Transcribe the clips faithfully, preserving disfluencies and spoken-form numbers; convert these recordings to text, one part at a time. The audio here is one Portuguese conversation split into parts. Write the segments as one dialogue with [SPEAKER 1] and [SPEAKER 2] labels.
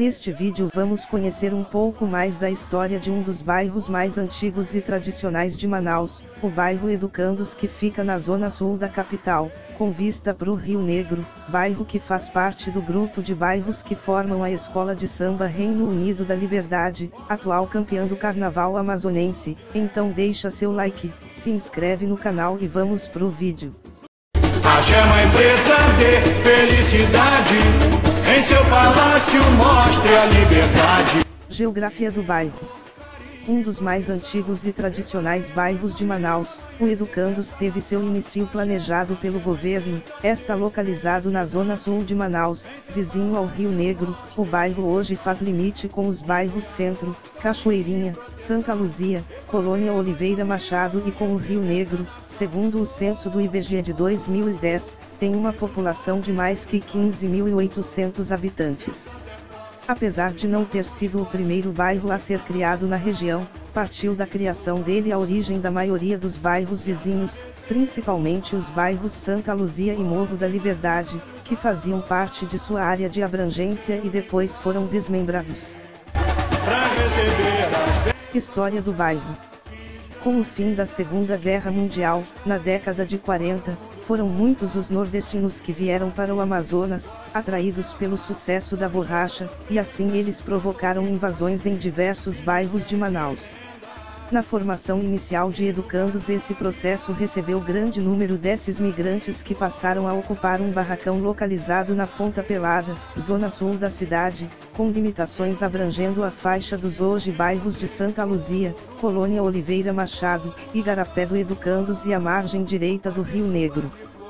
[SPEAKER 1] Neste vídeo vamos conhecer um pouco mais da história de um dos bairros mais antigos e tradicionais de Manaus, o bairro Educandos, que fica na zona sul da capital, com vista para o Rio Negro, bairro que faz parte do grupo de bairros que formam a Escola de Samba Reino Unido da Liberdade, atual campeã do Carnaval amazonense. Então deixa seu like, se inscreve no canal e vamos pro vídeo.
[SPEAKER 2] A gema preta de felicidade, em seu palácio mostre a liberdade.
[SPEAKER 1] Geografia do bairro. Um dos mais antigos e tradicionais bairros de Manaus, o Educandos teve seu início planejado pelo governo. Está localizado na zona sul de Manaus, vizinho ao Rio Negro. O bairro hoje faz limite com os bairros Centro, Cachoeirinha, Santa Luzia, Colônia Oliveira Machado e com o Rio Negro. Segundo o censo do I B G E de dois mil e dez, tem uma população de mais que quinze mil e oitocentos habitantes. Apesar de não ter sido o primeiro bairro a ser criado na região, partiu da criação dele a origem da maioria dos bairros vizinhos, principalmente os bairros Santa Luzia e Morro da Liberdade, que faziam parte de sua área de abrangência e depois foram desmembrados. História do bairro. Com o fim da Segunda Guerra Mundial, na década de quarenta, foram muitos os nordestinos que vieram para o Amazonas, atraídos pelo sucesso da borracha, e assim eles provocaram invasões em diversos bairros de Manaus. Na formação inicial de Educandos, esse processo recebeu grande número desses migrantes que passaram a ocupar um barracão localizado na Ponta Pelada, zona sul da cidade, com limitações abrangendo a faixa dos hoje bairros de Santa Luzia, Colônia Oliveira Machado, Igarapé do Educandos e a margem direita do Rio Negro.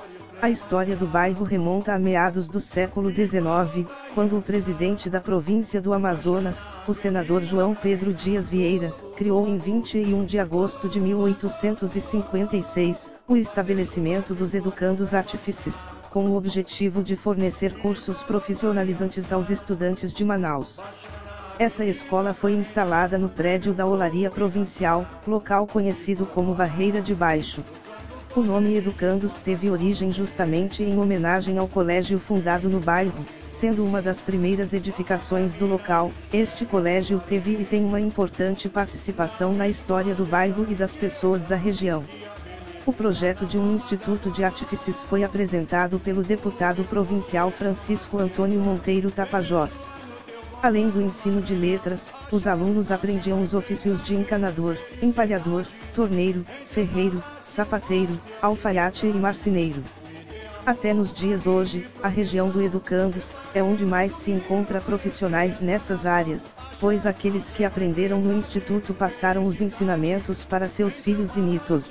[SPEAKER 1] A história do bairro remonta a meados do século dezenove, quando o presidente da província do Amazonas, o senador João Pedro Dias Vieira, criou em vinte e um de agosto de mil oitocentos e cinquenta e seis, o estabelecimento dos Educandos Artífices, com o objetivo de fornecer cursos profissionalizantes aos estudantes de Manaus. Essa escola foi instalada no prédio da Olaria Provincial, local conhecido como Barreira de Baixo. O nome Educandos teve origem justamente em homenagem ao colégio fundado no bairro, sendo uma das primeiras edificações do local. Este colégio teve e tem uma importante participação na história do bairro e das pessoas da região. O projeto de um Instituto de Artífices foi apresentado pelo deputado provincial Francisco Antônio Monteiro Tapajós. Além do ensino de letras, os alunos aprendiam os ofícios de encanador, empalhador, torneiro, ferreiro, sapateiro, alfaiate e marceneiro. Até nos dias hoje, a região do Educandos é onde mais se encontra profissionais nessas áreas, pois aqueles que aprenderam no instituto passaram os ensinamentos para seus filhos e netos.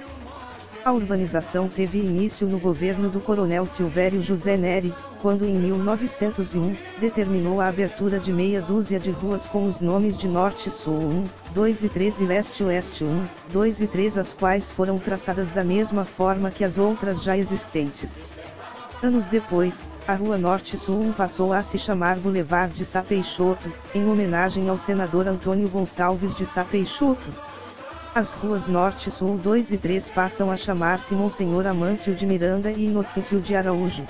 [SPEAKER 1] A urbanização teve início no governo do coronel Silvério José Neri, quando em mil novecentos e um, determinou a abertura de meia dúzia de ruas com os nomes de Norte-Sul um, dois e três e Leste-Oeste um, dois e três, as quais foram traçadas da mesma forma que as outras já existentes. Anos depois, a Rua Norte-Sul um passou a se chamar Boulevard de Sá Peixoto, em homenagem ao senador Antônio Gonçalves de Sá Peixoto. As ruas Norte, Sul dois e três passam a chamar-se Monsenhor Amâncio de Miranda e Inocêncio de Araújo.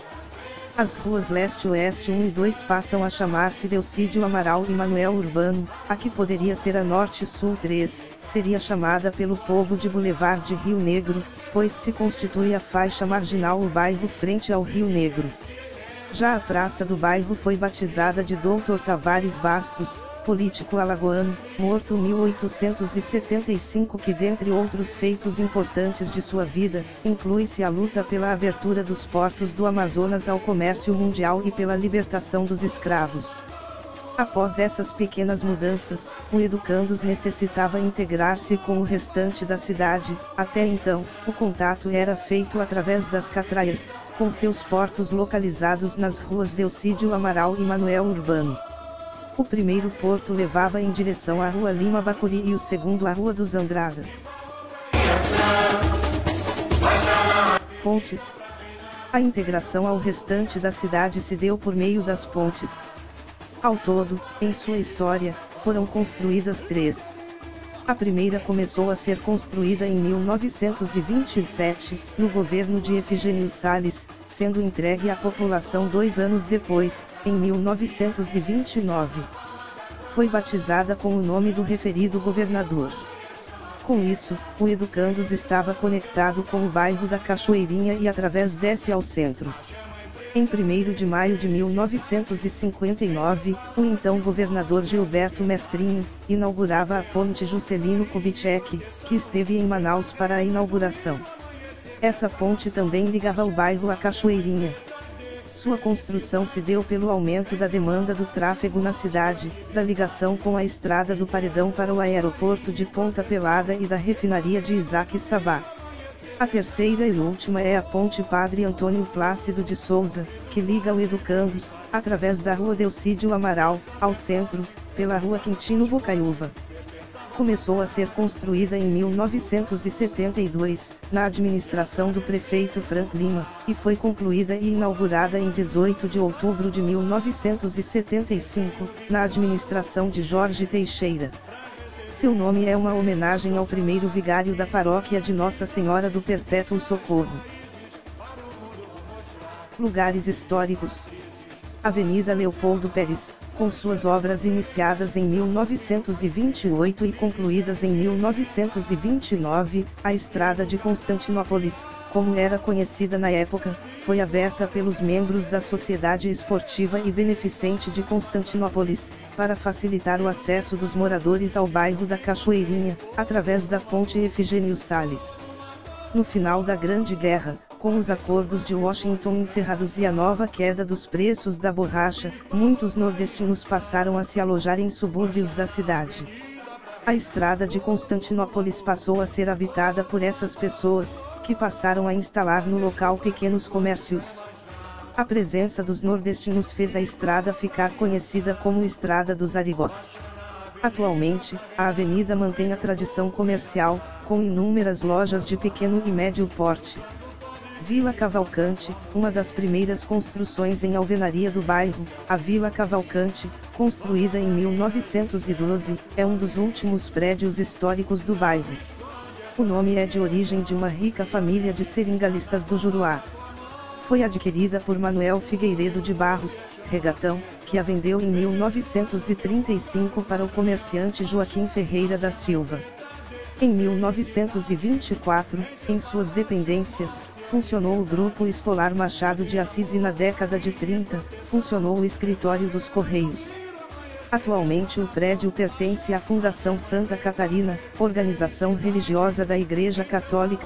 [SPEAKER 1] As ruas Leste, Oeste um e dois passam a chamar-se Delcídio Amaral e Manuel Urbano. A que poderia ser a Norte, Sul três, seria chamada pelo povo de Boulevard de Rio Negro, pois se constitui a faixa marginal o bairro frente ao Rio Negro. Já a praça do bairro foi batizada de doutor Tavares Bastos, político alagoano, morto em mil oitocentos e setenta e cinco, que dentre outros feitos importantes de sua vida, inclui-se a luta pela abertura dos portos do Amazonas ao comércio mundial e pela libertação dos escravos. Após essas pequenas mudanças, o Educandos necessitava integrar-se com o restante da cidade. Até então, o contato era feito através das catraias, com seus portos localizados nas ruas Delcídio Amaral e Manuel Urbano. O primeiro porto levava em direção à Rua Lima Bacuri e o segundo à Rua dos Andradas. Pontes. A integração ao restante da cidade se deu por meio das pontes. Ao todo, em sua história, foram construídas três. A primeira começou a ser construída em mil novecentos e vinte e sete, no governo de Efigênio Salles, sendo entregue à população dois anos depois, em mil novecentos e vinte e nove. foi batizada com o nome do referido governador. Com isso, o Educandos estava conectado com o bairro da Cachoeirinha e através desce ao centro. Em primeiro de maio de mil novecentos e cinquenta e nove, o então governador Gilberto Mestrinho inaugurava a ponte Juscelino Kubitschek, que esteve em Manaus para a inauguração. Essa ponte também ligava o bairro à Cachoeirinha. Sua construção se deu pelo aumento da demanda do tráfego na cidade, da ligação com a estrada do Paredão para o aeroporto de Ponta Pelada e da refinaria de Isaac Sabá. A terceira e última é a ponte Padre Antônio Plácido de Souza, que liga o Educandos, através da rua Delcídio Amaral, ao centro, pela rua Quintino Bocaiúva. Começou a ser construída em mil novecentos e setenta e dois, na administração do prefeito Frank Lima, e foi concluída e inaugurada em dezoito de outubro de mil novecentos e setenta e cinco, na administração de Jorge Teixeira. Seu nome é uma homenagem ao primeiro vigário da paróquia de Nossa Senhora do Perpétuo Socorro. Lugares históricos. Avenida Leopoldo Pérez, com suas obras iniciadas em mil novecentos e vinte e oito e concluídas em mil novecentos e vinte e nove, a Estrada de Constantinópolis, como era conhecida na época, foi aberta pelos membros da Sociedade Esportiva e Beneficente de Constantinópolis, para facilitar o acesso dos moradores ao bairro da Cachoeirinha, através da ponte Efigênio Salles. No final da Grande Guerra, com os acordos de Washington encerrados e a nova queda dos preços da borracha, muitos nordestinos passaram a se alojar em subúrbios da cidade. A estrada de Constantinópolis passou a ser habitada por essas pessoas, que passaram a instalar no local pequenos comércios. A presença dos nordestinos fez a estrada ficar conhecida como Estrada dos Arigós. Atualmente, a avenida mantém a tradição comercial, com inúmeras lojas de pequeno e médio porte. Vila Cavalcante, uma das primeiras construções em alvenaria do bairro, a Vila Cavalcante, construída em mil novecentos e doze, é um dos últimos prédios históricos do bairro. O nome é de origem de uma rica família de seringalistas do Juruá. Foi adquirida por Manuel Figueiredo de Barros, Regatão, que a vendeu em mil novecentos e trinta e cinco para o comerciante Joaquim Ferreira da Silva. Em mil novecentos e vinte e quatro, em suas dependências, funcionou o Grupo Escolar Machado de Assis e na década de trinta, funcionou o Escritório dos Correios. Atualmente o prédio pertence à Fundação Santa Catarina, organização religiosa da Igreja Católica.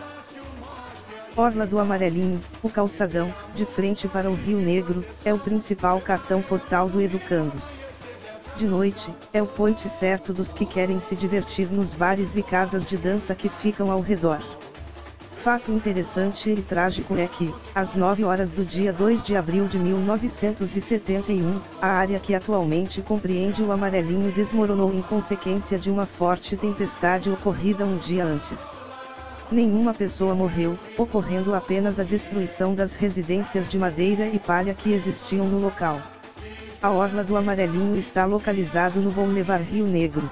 [SPEAKER 1] Orla do Amarelinho, o calçadão, de frente para o Rio Negro, é o principal cartão postal do Educandos. De noite, é o ponto certo dos que querem se divertir nos bares e casas de dança que ficam ao redor. Fato interessante e trágico é que, às nove horas do dia dois de abril de mil novecentos e setenta e um, a área que atualmente compreende o Amarelinho desmoronou em consequência de uma forte tempestade ocorrida um dia antes. Nenhuma pessoa morreu, ocorrendo apenas a destruição das residências de madeira e palha que existiam no local. A Orla do Amarelinho está localizado no Boulevard Rio Negro.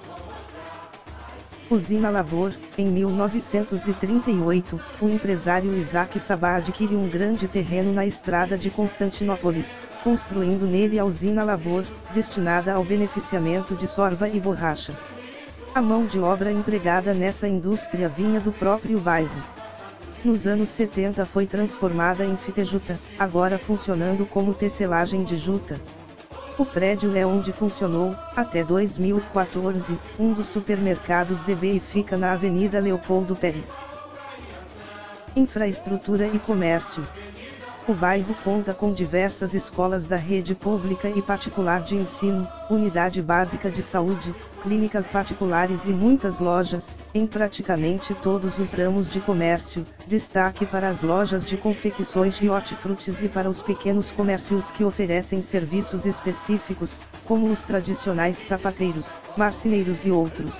[SPEAKER 1] Usina Labor, em mil novecentos e trinta e oito, o empresário Isaac Sabá adquire um grande terreno na estrada de Constantinópolis, construindo nele a Usina Labor, destinada ao beneficiamento de sorva e borracha. A mão de obra empregada nessa indústria vinha do próprio bairro. Nos anos setenta foi transformada em fitejuta, agora funcionando como tecelagem de juta. O prédio é onde funcionou, até dois mil e quatorze, um dos supermercados D B e fica na Avenida Leopoldo Pérez. Infraestrutura e comércio. O bairro conta com diversas escolas da rede pública e particular de ensino, unidade básica de saúde, clínicas particulares e muitas lojas, em praticamente todos os ramos de comércio, destaque para as lojas de confecções de hortifrutis e para os pequenos comércios que oferecem serviços específicos, como os tradicionais sapateiros, marceneiros e outros.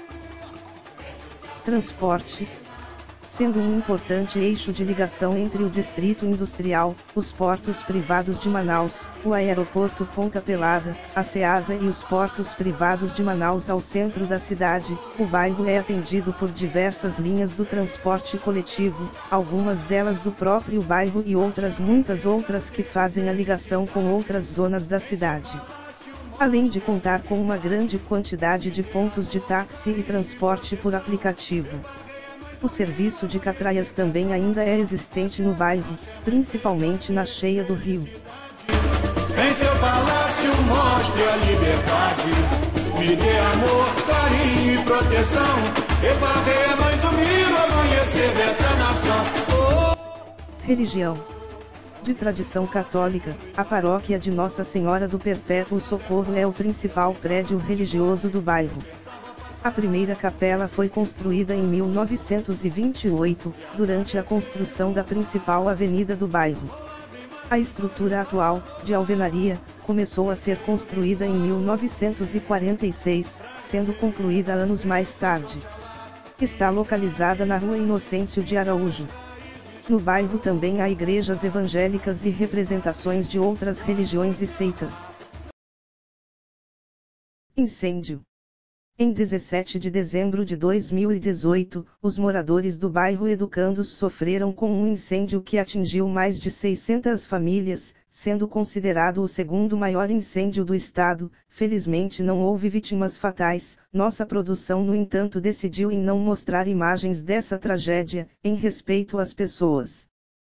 [SPEAKER 1] Transporte. Sendo um importante eixo de ligação entre o distrito industrial, os portos privados de Manaus, o aeroporto Ponta Pelada, a Ceasa e os portos privados de Manaus ao centro da cidade, o bairro é atendido por diversas linhas do transporte coletivo, algumas delas do próprio bairro e outras muitas outras que fazem a ligação com outras zonas da cidade. além de contar com uma grande quantidade de pontos de táxi e transporte por aplicativo. O serviço de catraias também ainda é existente no bairro, principalmente na cheia do rio.
[SPEAKER 2] Em seu palácio mostre a liberdade, me dê amor, carinho e proteção, eu varrei a mãe Zumiro, amanhecer dessa nação. Oh.
[SPEAKER 1] Religião. De tradição católica, a paróquia de Nossa Senhora do Perpétuo Socorro é o principal prédio religioso do bairro. A primeira capela foi construída em mil novecentos e vinte e oito, durante a construção da principal avenida do bairro. A estrutura atual, de alvenaria, começou a ser construída em mil novecentos e quarenta e seis, sendo concluída anos mais tarde. Está localizada na Rua Inocêncio de Araújo. No bairro também há igrejas evangélicas e representações de outras religiões e seitas. Incêndio. Em dezessete de dezembro de dois mil e dezoito, os moradores do bairro Educandos sofreram com um incêndio que atingiu mais de seiscentas famílias, sendo considerado o segundo maior incêndio do estado. Felizmente não houve vítimas fatais. Nossa produção, no entanto, decidiu em não mostrar imagens dessa tragédia, em respeito às pessoas.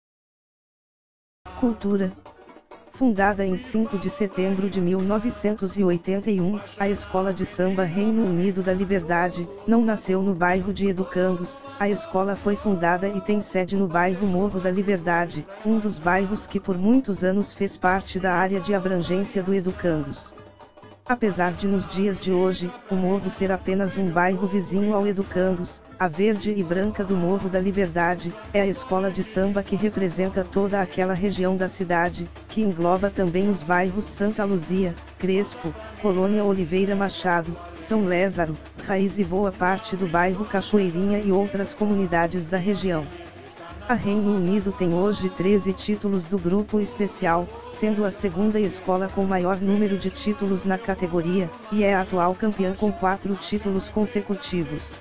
[SPEAKER 1] Cultura. Fundada em cinco de setembro de mil novecentos e oitenta e um, a Escola de Samba Reino Unido da Liberdade não nasceu no bairro de Educandos. A escola foi fundada e tem sede no bairro Morro da Liberdade, um dos bairros que por muitos anos fez parte da área de abrangência do Educandos. Apesar de nos dias de hoje, o Morro ser apenas um bairro vizinho ao Educandos, a verde e branca do Morro da Liberdade é a escola de samba que representa toda aquela região da cidade, que engloba também os bairros Santa Luzia, Crespo, Colônia Oliveira Machado, São Lázaro, Raiz e boa parte do bairro Cachoeirinha e outras comunidades da região. A Reino Unido tem hoje treze títulos do grupo especial, sendo a segunda escola com maior número de títulos na categoria, e é a atual campeã com quatro títulos consecutivos.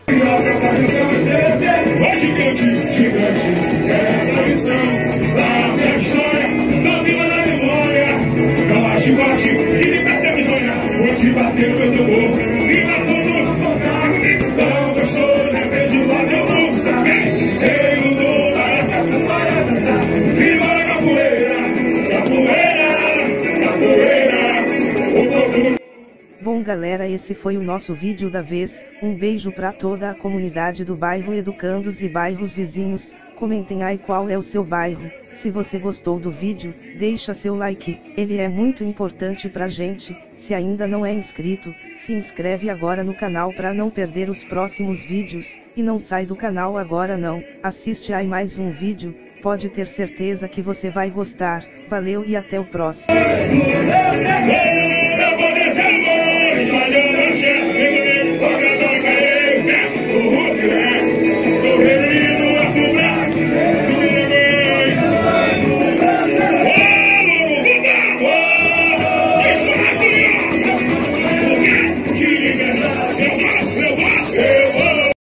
[SPEAKER 1] Bom galera, esse foi o nosso vídeo da vez. Um beijo para toda a comunidade do bairro Educandos e bairros vizinhos. Comentem aí qual é o seu bairro. Se você gostou do vídeo, deixa seu like, ele é muito importante pra gente. Se ainda não é inscrito, se inscreve agora no canal para não perder os próximos vídeos. E não sai do canal agora não, assiste aí mais um vídeo, pode ter certeza que você vai gostar. Valeu e até o próximo.